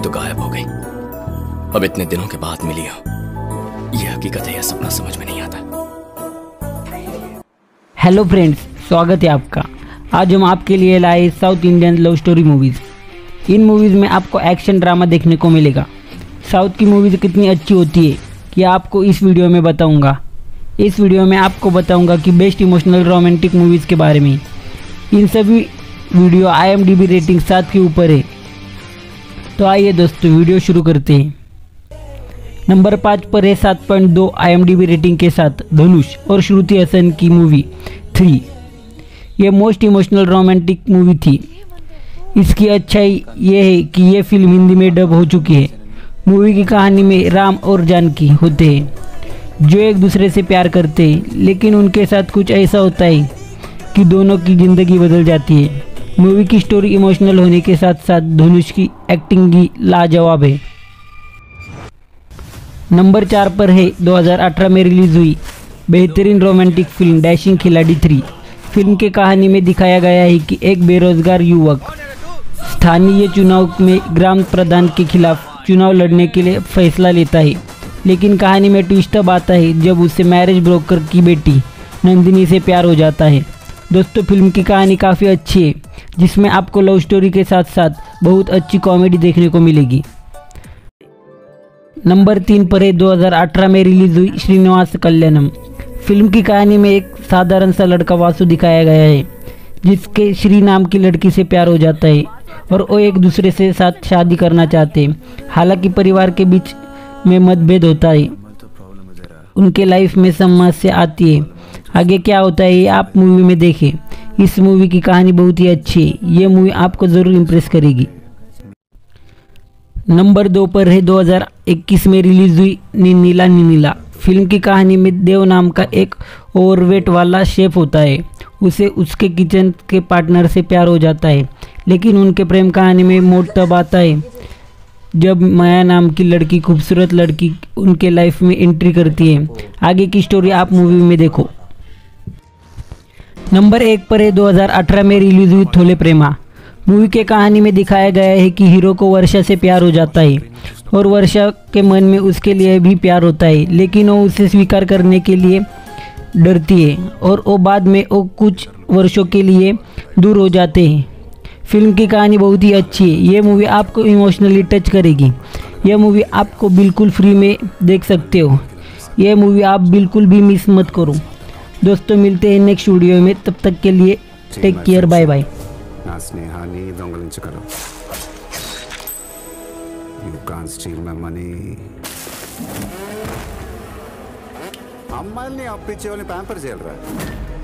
तो गायब हो गई। अब इतने दिनों के बाद मिली हो। यह हकीकत है या सपना समझ में नहीं आता। हेलो फ्रेंड्स, स्वागत है आपका। आज हम आपके लिए लाए South Indian love story movies. इन मूवीज़ में आपको एक्शन ड्रामा देखने को मिलेगा। साउथ की मूवीज़ कितनी अच्छी होती है कि आपको इस वीडियो में बताऊंगा। इस वीडियो में आपको बताऊंगा कि बेस्ट इमोशनल रोमांटिक मूवीज़ के बारे में। इन सभी वीडियो IMDb रेटिंग 7 के ऊपर है। तो आइए दोस्तों, वीडियो शुरू करते हैं। नंबर 5 पर है 7.2 IMDb रेटिंग के साथ धनुष और श्रुति हसन की मूवी 3। ये मोस्ट इमोशनल रोमांटिक मूवी थी। इसकी अच्छाई ये है कि ये फिल्म हिंदी में डब हो चुकी है। मूवी की कहानी में राम और जानकी होते हैं जो एक दूसरे से प्यार करते हैं, लेकिन उनके साथ कुछ ऐसा होता है कि दोनों की ज़िंदगी बदल जाती है। मूवी की स्टोरी इमोशनल होने के साथ साथ धनुष की एक्टिंग भी लाजवाब है। नंबर 4 पर है 2018 में रिलीज़ हुई बेहतरीन रोमांटिक फिल्म डैशिंग खिलाड़ी 3। फिल्म के कहानी में दिखाया गया है कि एक बेरोजगार युवक स्थानीय चुनाव में ग्राम प्रधान के खिलाफ चुनाव लड़ने के लिए फैसला लेता है, लेकिन कहानी में ट्विस्ट अब आता है जब उसे मैरिज ब्रोकर की बेटी नंदिनी से प्यार हो जाता है। दोस्तों, फिल्म की कहानी काफ़ी अच्छी है, जिसमें आपको लव स्टोरी के साथ साथ बहुत अच्छी कॉमेडी देखने को मिलेगी। नंबर 3 पर है 2018 में रिलीज़ हुई श्रीनिवास कल्याणम। फिल्म की कहानी में एक साधारण सा लड़का वासु दिखाया गया है, जिसके श्री नाम की लड़की से प्यार हो जाता है और वो एक दूसरे से साथ शादी करना चाहते हैं। हालांकि परिवार के बीच में मतभेद होता है, उनके लाइफ में समस्या आती है। आगे क्या होता है ये आप मूवी में देखें। इस मूवी की कहानी बहुत ही अच्छी है। ये मूवी आपको ज़रूर इम्प्रेस करेगी। नंबर 2 पर है 2021 में रिलीज़ हुई निनीला निनीला। फिल्म की कहानी में देव नाम का एक ओवरवेट वाला शेफ होता है। उसे उसके किचन के पार्टनर से प्यार हो जाता है, लेकिन उनके प्रेम कहानी में मोड़ तब आता है जब माया नाम की लड़की, खूबसूरत लड़की, उनके लाइफ में एंट्री करती है। आगे की स्टोरी आप मूवी में देखो। नंबर 1 पर है 2018 में रिलीज हुई थोले प्रेमा। मूवी के कहानी में दिखाया गया है कि हीरो को वर्षा से प्यार हो जाता है और वर्षा के मन में उसके लिए भी प्यार होता है, लेकिन वो उसे स्वीकार करने के लिए डरती है और वो बाद में वो कुछ वर्षों के लिए दूर हो जाते हैं। फिल्म की कहानी बहुत ही अच्छी है। ये मूवी आपको इमोशनली टच करेगी। यह मूवी आपको बिल्कुल फ्री में देख सकते हो। यह मूवी आप बिल्कुल भी मिस मत करो। दोस्तों, मिलते हैं नेक्स्ट वीडियो में। तब तक के लिए टेक केयर, बाय बाय। నా స్నేహాన్ని దొంగలించగలవు. You can't steal my money. అమ్మాయిల్ని అప్పించేవాళ్ళని ప్యాంపర్ చేయాలరా.